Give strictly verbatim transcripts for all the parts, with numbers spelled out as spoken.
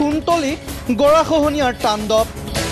কুন্তলিত গৰাখহনীয়াৰ তাণ্ডৱ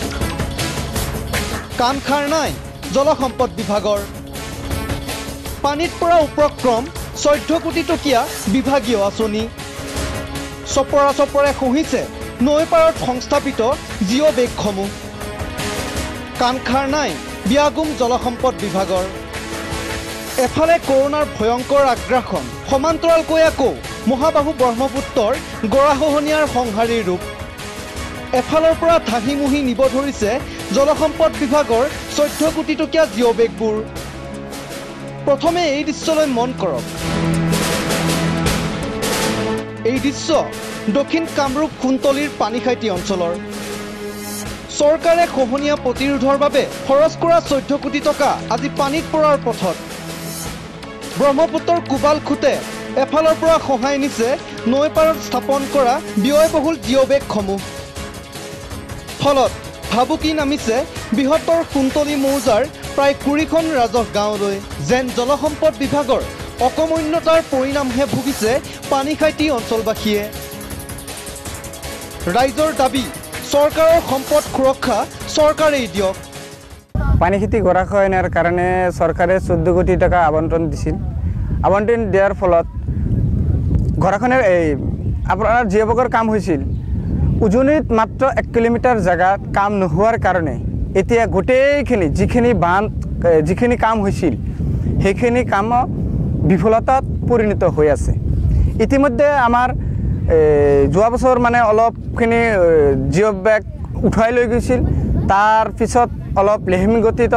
কাণ খাৰ নাই জলসম্পদ বিভাগৰ পানীত পৰা উপক্ৰম চৈধ্য কোটি টকীয়া বিভাগীয় আঁচনি চপৰা চপৰে খহিছে নৈ পাৰত সংস্থাপিত জিঅ' বেগসমূহ কাণ খাৰ নাই বিয়াগুম জলসম্পদ বিভাগৰ এফালে কৰোনাৰ ভয়ংকৰ আগ্ৰাসন সমান্তৰালকৈ আকৌ মহাবাহু ব্ৰহ্মপুত্ৰৰ গৰাখহনীয়াৰ সংহাৰী ৰূপ এফালৰ পৰা ধাহিমুহি নিব ধৰিছে জলসম্পদ বিভাগৰ চৈধ্য কোটি টকীয়া জিঅ' বেগবোৰ প্ৰথমে এই দৃশ্যলৈ মন কৰক এই দৃশ্য দক্ষিণ কামৰূপ কুন্তলীৰ পানীখাইটি অঞ্চলৰ চৰকাৰে খহনীয়া প্ৰতিৰোধৰ বাবে খৰচ কৰা চৈধ্য কোটি টকা আজি পানীত পৰাৰ পথত ব্ৰহ্মপুত্ৰৰ কোবাল খুঁটে এফালৰ পৰা সহায় নিছে নৈ পাৰত স্থাপন কৰা ব্যয়বহুল জিঅ' বেগসমূহ ফলত ভাবুকি নামিছে বৃহত্তৰ কুন্তলী মৌজাৰ প্ৰায় কুৰিখন ৰাজহ গাঁৱলৈ যেন জলসম্পদ বিভাগৰ অকমন্যতাৰ পৰিণামহে ভুগিছে পানীখাইটি অঞ্চলবাসীয়ে ৰাইজৰ দাবী চৰকাৰৰ সম্পদ সুৰক্ষা চৰকাৰেই দিয়ক পানীখাইটি গৰাখহনীয়াৰ কাৰণে চৰকাৰে চৈধ্য কোটি টকা আবণ্টন দিছিল আবণ্টন দিয়াৰ ফলত গৰাখহনীয়াৰ এই আপোনাৰ জিঅ' বেগৰ কাম হৈছিল উজনিত মাত্ৰ এক কিলোমিটাৰ জেগাত কাম নোহোৱাৰ কাৰণে এতিয়া গোটেইখিনি যিখিনি বান্ধ যিখিনি কাম হৈছিল সেইখিনি কাম বিফলতাত পৰিণত হৈ আছে ইতিমধ্যে আমাৰ যোৱা বছৰ মানে অলপখিনি জিঅ' বেগ উঠাই লৈ গৈছিল তাৰ পিছত অলপ লেহেমি গতিত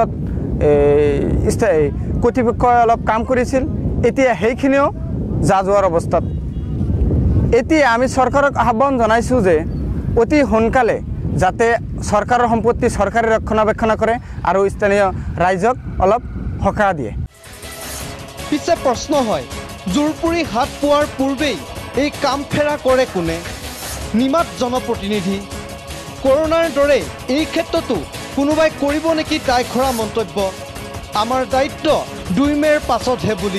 কৰ্তৃপক্ষই অলপ কাম কৰিছিল এতিয়া সেইখিনিও যা যোৱাৰ অৱস্থাত এতিয়া আমি চৰকাৰক আহ্বান জনাইছোঁ যে অতি সোনকালে যাতে চৰকাৰৰ সম্পত্তি চৰকাৰে ৰক্ষণাবেক্ষণ কৰে আৰু স্থানীয় ৰাইজক অলপ সকাহ দিয়ে পিছে প্ৰশ্ন হয় জোৰপুৰি হাত পোৱাৰ পূৰ্বেই এই কাম ফেৰা কৰে কোনে নিমাত জনপ্ৰতিনিধি কৰোনাৰ দৰে এই ক্ষেত্ৰতো কোনোবাই কৰিব নেকি দায়খৰা মন্তব্য আমাৰ দায়িত্ব দুই মেৰ পাছতহে বুলি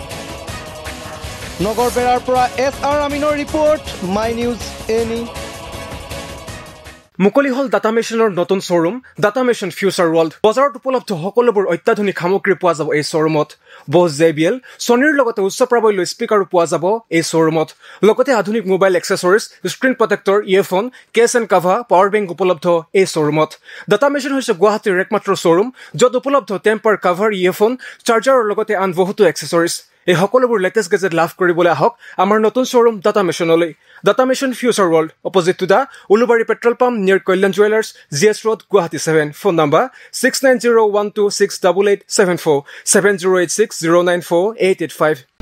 নগৰবেৰাৰ পৰা এছ আৰ আমিনৰ ৰিপৰ্ট মাই নিউজ এনি মুকলি হল ডাটা মেচিনৰ নতুন showroom data machine future world বজাৰত উপলব্ধ সকলোবোৰ অত্যাধুনিক সামগ্ৰী পোৱা যাব এই শ্বৰুমত বছ জে বি এল ছনীৰ লগতে উচ্চ প্ৰাবল্য স্পীকাৰো পোৱা যাব এই শ্বৰুমত লগতে আধুনিক mobile accessories screen protector earphone case and cover power bank উপলব্ধ এই শ্বৰুমত ডাটা মেচিন হৈছে গুৱাহাটীৰ একমাত্ৰ শ্বৰুম য'ত উপলব্ধ টেম্পাৰ কাভাৰ ইয়েৰফোন চাৰ্জাৰৰ লগতে আন বহুতো এক্সেসৰিজ এই সকলোবোৰ লেটেষ্ট গেজেট লাভ কৰিবলৈ আহক আমাৰ নতুন শ্বৰুম ডাটা মেচিনলৈ data machine future world opposite to the Ulubari petrol pump near Kalyan jewellers G S road Guwahati seven phone number six nine zero' one two six double eight seven four seven zero' eight six zero' nine four eight eight five